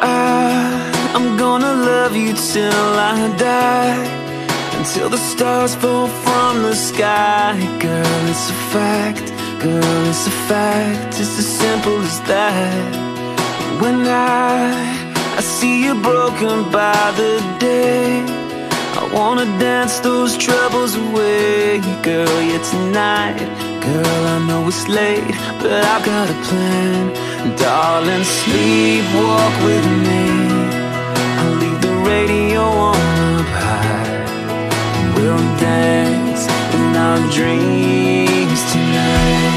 I'm gonna love you till I die, until the stars fall from the sky. Girl, it's a fact, girl, it's a fact. It's as simple as that. When I see you broken by the day, I wanna dance those troubles away. Girl, yeah, tonight, girl, I know it's late, but I've got a plan. Darling, sleepwalk with me. I'll leave the radio on up high. We'll dance in our dreams tonight.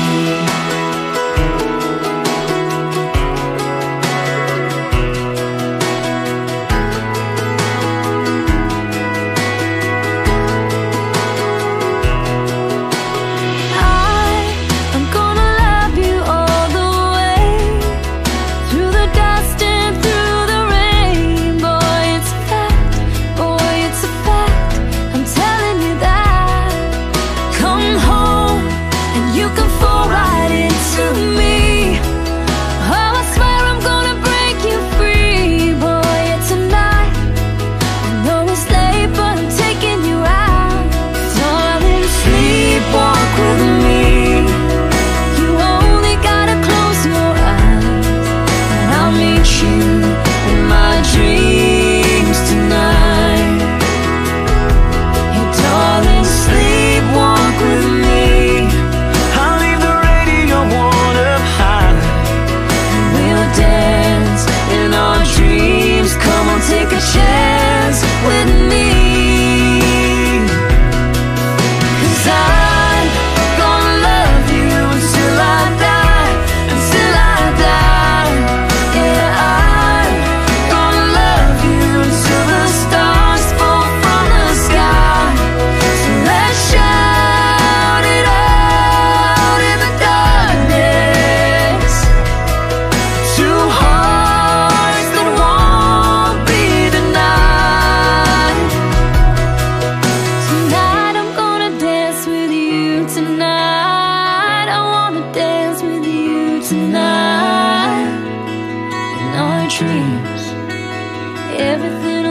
Tonight, in our dreams, everything